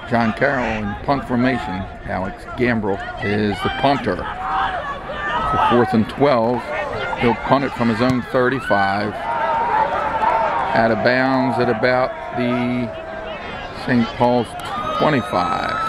John Carroll in punt formation. Alex Gambrell is the punter. For 4th and 12, he'll punt it from his own 35. Out of bounds at about the St. Paul's 25.